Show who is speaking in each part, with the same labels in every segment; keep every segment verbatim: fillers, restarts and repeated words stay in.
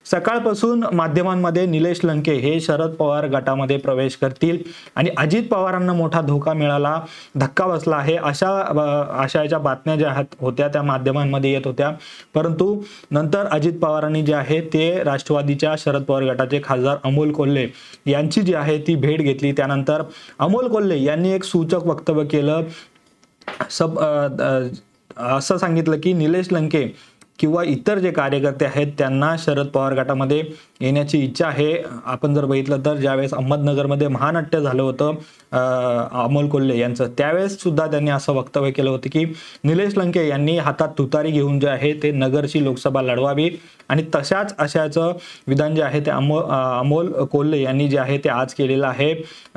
Speaker 1: सकाळपासून माध्यमांमध्ये निलेश लंके हे शरद पवार गटामध्ये प्रवेश करतील आणि अजित पवारांना मोठा धोका मिळाला, धक्का बसला आहे अशा आशयाच्या बातम्या ज्या होत्या त्या माध्यमांमध्ये येत होत्या। परंतु नंतर अजित पवारांनी जे आहे ते राष्ट्रवादीच्या शरद पवार गटाचे खासदार अमोल कोल्हे यांची जी आहे ती भेट घेतली। त्यानंतर अमोल कोल्हे यांनी एक सूचक वक्तव्य केलं, सब असं सांगितलं की निलेश लंके किंवा इतर जे कार्यकर्ते आहेत त्यांना शरद पवार गटामध्ये येण्याची इच्छा आहे। आपण जर बघितलं तर ज्यावेळेस अहमदनगरमध्ये महानाट्य झालं होतं अमोल कोल्हे यांचं, त्यावेळेस सुद्धा त्यांनी असं वक्तव्य केलं होतं की निलेश लंके यांनी हातात तुतारी घेऊन जे आहे ते नगरची लोकसभा लढवावी आणि तशाच आशयाचं विधान जे आहे ते अमोल अमोल कोल्हे यांनी जे आहे ते आज केलेलं आहे।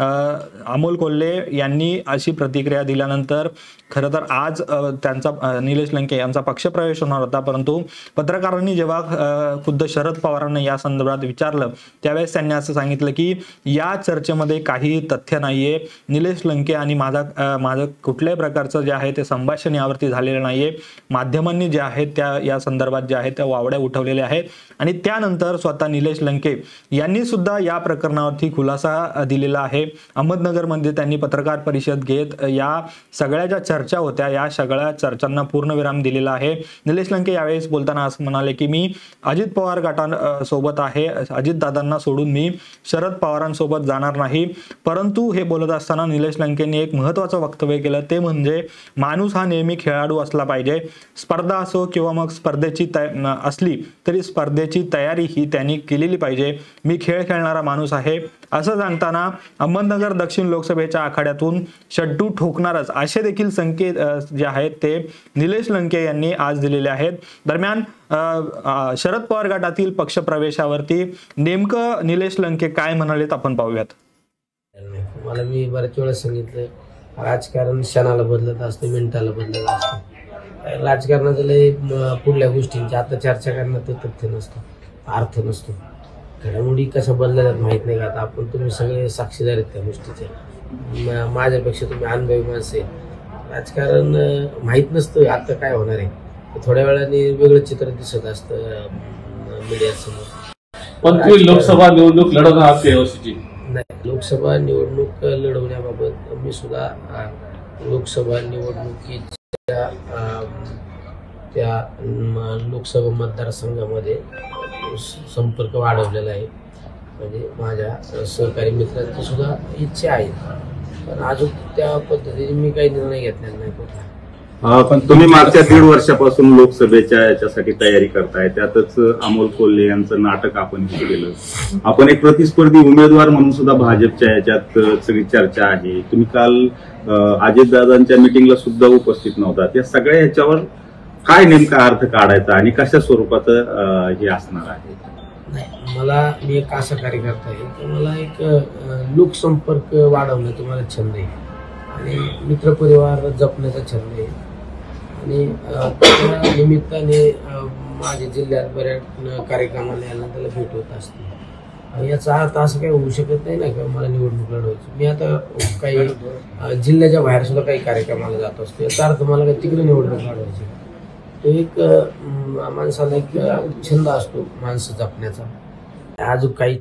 Speaker 1: अमोल कोल्हे यांनी अशी प्रतिक्रिया दिल्यानंतर खरं तर आज त्यांचा निलेश लंके यांचा पक्षप्रवेश होणार होता, परंतु पत्रकारांनी जेव्हा खुद्द शरद पवारांना या संदर्भात विचारलं त्यावेळेस त्यांनी असं सांगितलं की या चर्चेमध्ये काही तथ्य नाहीये, निलेश लंके आणि माझा माझं कुठल्याही प्रकारचं जे आहे ते संभाषण यावरती झालेलं नाहीये, माध्यमांनी जे आहे त्या या संदर्भात जे आहे त्या वावड्या उठवलेल्या आहेत आणि त्यानंतर स्वतः निलेश लंके यांनी सुद्धा या प्रकरणावरती खुलासा दिलेला आहे। अहमदनगरमध्ये त्यांनी पत्रकार परिषद घेत या सगळ्या ज्या चर्चा होत्या या सगळ्या चर्चांना पूर्णविराम दिलेला आहे। निलेश लंके यावेळेस बोलताना असं म्हणाले की मी अजित पवार गटासोबत आहे, अजित दादांना सोडून मी शरद पवारांसोबत जाणार नाही। परंतु हे बोलत असताना निलेश लंकेंनी एक महत्त्वाचं वक्तव्य केलं, ते म्हणजे माणूस हा नेहमी खेळाडू असला पाहिजे, स्पर्धा असो किंवा मग स्पर्धेची असली तरी स्पर्धेची तयारी ही त्यांनी केलेली पाहिजे, मी खेळ खेळणारा माणूस आहे असं सांगताना अहमदनगर दक्षिण लोकसभेच्या आखाड्यातून शड्डू ठोकणारच असे देखील संकेत जे आहेत ते निलेश लंके यांनी आज दिलेले आहेत। दरम्यान शरद पवार गटातील पक्षप्रवेशावरती नेमकं निलेश लंके काय म्हणालेत आपण पाहूयात।
Speaker 2: मला मी बऱ्याच वेळा सांगितलं, राजकारण क्षणाला बदलत असतं, मिनिटाला बदलत असतं। राजकारणाचं लय पुढल्या गोष्टींची आता चर्चा करण्यात तथ्य नसतं, अर्थ नसतो, घडामोडी कशा बदलल्यात माहीत नाही का। आता आपण तुम्ही सगळे साक्षीदार आहेत त्या गोष्टीचे, माझ्यापेक्षा तुम्ही अनुभवी माणसं आहे। राजकारण माहीत नसतं आता काय होणार आहे, थोड्या वेळाने वेगळं चित्र दिसत असतं मीडियासमोर।
Speaker 3: पण तुम्ही लोकसभा निवडणूक लढवणार आहात यावर्षीची?
Speaker 2: नाही, लोकसभा निवडणूक लढवण्याबाबत मी सुद्धा लोकसभा निवडणुकीच्या त्या लोकसभा मतदारसंघामध्ये संपर्क वाढवलेला आहे, म्हणजे माझ्या सहकारी मित्रांची सुद्धा इच्छा आहे, पण अजून त्या पद्धतीने मी काही निर्णय घेतलेला नाही कुठला।
Speaker 4: पण तुम्ही मागच्या दीड वर्षापासून लोकसभेच्या याच्यासाठी तयारी करताय, त्यातच अमोल कोल्हे यांचं नाटक आपण केलं, आपण एक प्रतिस्पर्धी उमेदवार म्हणून सुद्धा भाजपच्या याच्यात सगळी चर्चा आहे, तुम्ही काल अजितदादांच्या मिटिंगला सुद्धा उपस्थित नव्हता, त्या सगळ्या ह्याच्यावर काय नेमका अर्थ काढायचा आणि कशा स्वरूपाचं हे असणार आहे?
Speaker 2: नाही, मला मी एक असा कार्यकर्ता आहे की मला एक लोकसंपर्क वाढवण्याचा मला छंद आहे आणि मित्रपरिवार जपण्याचा छंद आहे आणि त्या निमित्ताने माझ्या जिल्ह्यात बऱ्याच कार्यक्रमाला यायला त्याला भेट होत असते। याचा अर्थ असं काही होऊ शकत नाही ना की मला निवडणूक लढवायची, मी आता काही जिल्ह्याच्या बाहेर सुद्धा काही कार्यक्रमाला जात असतो, याचा अर्थ मला काही तिकडे निवडणूक लढवायची। तो एक माणसाला एक छंद असतो माणसं जपण्याचा, अजून काही।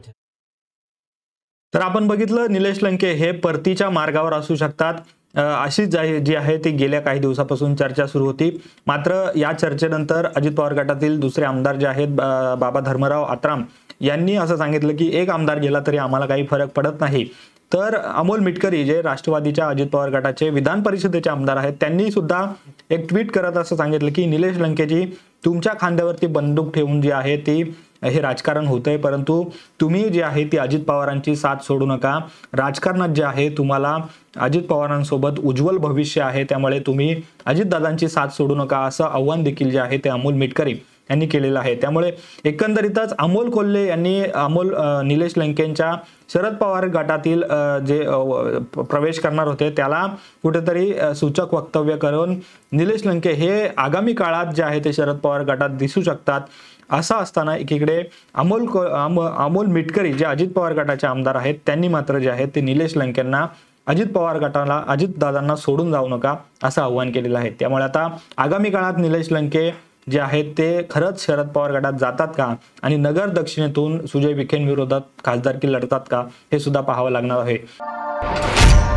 Speaker 1: तर आपण बघितलं निलेश लंके हे परतीच्या मार्गावर असू शकतात अशीच जी आहे ती गेल्या काही दिवसापासून चर्चा सुरू होती। मात्र या चर्चेनंतर अजित पवार गटातील दुसरे आमदार जे आहेत बाबा धर्मराव आत्राम यांनी असं सांगितलं की एक आमदार गेला तरी आम्हाला काही फरक पडत नाही। तर अमोल मिटकरी जे राष्ट्रवादीच्या अजित पवार गटाचे विधान परिषदेचे आमदार आहेत त्यांनी सुद्धा एक ट्विट करत असं सांगितलं की निलेश लंकेजी तुमच्या खांद्यावरती बंदूक ठेवून जी आहे ती हे राजकारण होतंय, परंतु तुम्ही जे आहे ती अजित पवारांची साथ सोडू नका, राजकारणात जे आहे तुम्हाला अजित पवारांसोबत उज्ज्वल भविष्य आहे, त्यामुळे तुम्ही अजितदादांची साथ सोडू नका असं आव्हान देखील जे आहे ते अमोल मिटकरी यांनी केलेलं आहे। त्यामुळे एकंदरीतच अमोल कोल्हे यांनी अमोल निलेश लंकेंच्या शरद पवार गटातील जे प्रवेश करणार होते त्याला कुठेतरी सूचक वक्तव्य करून निलेश लंके हे आगामी काळात जे आहे ते शरद पवार गटात दिसू शकतात असं असताना एकीकडे अमोल अमोल मिटकरी जे अजित पवार गटाचे आमदार आहेत त्यांनी मात्र जे आहे ते निलेश लंकेंना अजित पवार गटाला अजित दादांना सोडून जाऊ नका असं आव्हान केलेलं आहे। त्यामुळे आता आगामी काळात निलेश लंके जे आहेत ते खरंच शरद पवार गटात जातात का आणि नगर दक्षिणेतून सुजय विखेंविरोधात खासदारकी लढतात का हे सुद्धा पाहावं लागणार आहे.